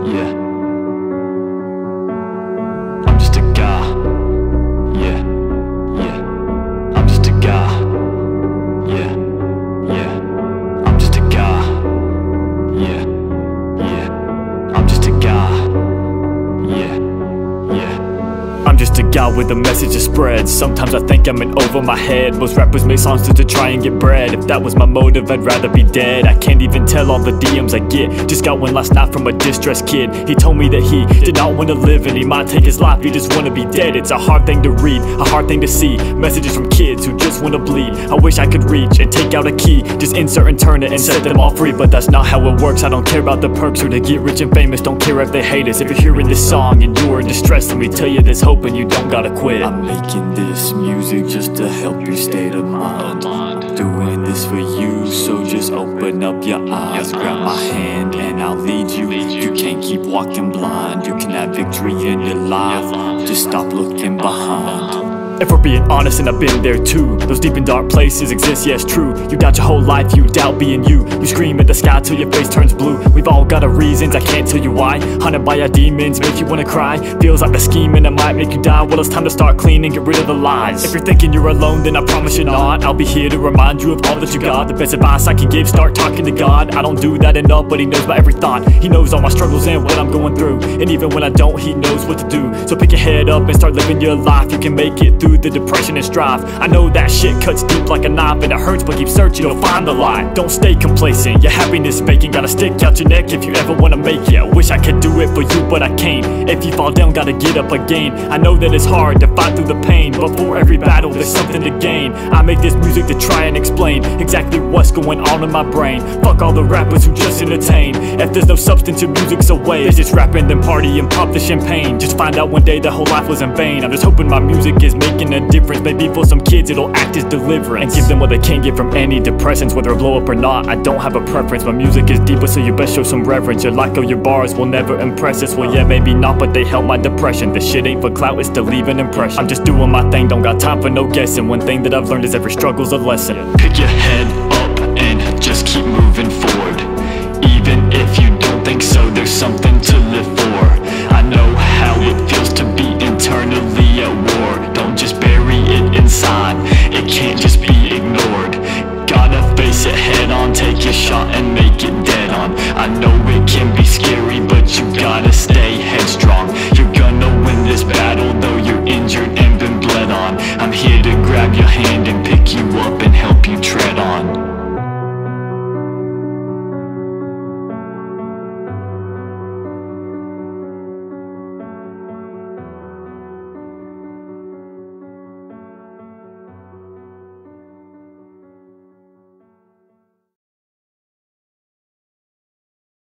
yeah. I'm just a guy, yeah, yeah. I'm just a guy, yeah, yeah. I'm just a guy, yeah, yeah. I'm just a guy, yeah, yeah. I'm just a guy with a message to spread. Sometimes I think I'm in over my head. Most rappers make songs just to try and get bread. If that was my motive, I'd rather be dead. I can't even tell all the DMs I get. Just got one last night from a distressed kid. He told me that he did not want to live and he might take his life, he just want to be dead. It's a hard thing to read, a hard thing to see. Messages from kids who just want to bleed. I wish I could reach and take out a key, just insert and turn it and set them all free. But that's not how it works. I don't care about the perks or to get rich and famous. Don't care if they hate us. If you're hearing this song and you're in distress, let me tell you there's hope and you don't gotta quit. I'm making this music just to help your state of mind. I'm doing this for you, so just open up your eyes. Grab my hand and I'll lead you. You can't keep walking blind. You can have victory in your life. Just stop looking behind. If we're being honest, and I've been there too. Those deep and dark places exist, yes, true. You doubt your whole life, you doubt being you. You scream at the sky till your face turns blue. We've all got our reasons, I can't tell you why. Haunted by our demons, make you wanna cry. Feels like a scheme and it might make you die. Well, it's time to start clean and get rid of the lies. If you're thinking you're alone, then I promise you're not. I'll be here to remind you of all that you got. The best advice I can give, start talking to God. I don't do that enough, but He knows my every thought. He knows all my struggles and what I'm going through. And even when I don't, He knows what to do. So pick your head up and start living your life. You can make it through the depression and strive. I know that shit cuts deep like a knife, and it hurts, but keep searching, you'll find the light. Don't stay complacent, your happiness faking. Gotta stick out your neck if you ever wanna make it. I wish I could do it for you, but I can't. If you fall down, gotta get up again. I know that it's hard to fight through the pain, but for every battle there's something to gain. I make this music to try and explain exactly what's going on in my brain. Fuck all the rappers who just entertain. If there's no substance, your music's a waste. It's just rapping, then party and pop the champagne. Just find out one day that whole life was in vain. I'm just hoping my music is making a difference. Maybe for some kids it'll act as deliverance and give them what they can't get from antidepressants. Whether I blow up or not, I don't have a preference. My music is deeper, so you best show some reverence. Your like or your bars will never impress us. Well, yeah, maybe not, but they help my depression. This shit ain't for clout, it's to leave an impression. I'm just doing my thing, don't got time for no guessing. One thing that I've learned is every struggle's a lesson. Pick your head up and just keep moving forward. Even if you don't think so, there's something to live for. I know how it feels to be internally at war. Don't just bury it inside, it can't just be ignored. Gotta face it head on, take your shot and make it dead on. I know it can be scary, but you gotta stay headstrong. You're gonna win this battle, though you're injured and been bled on. I'm here to grab your hand and pick you up and help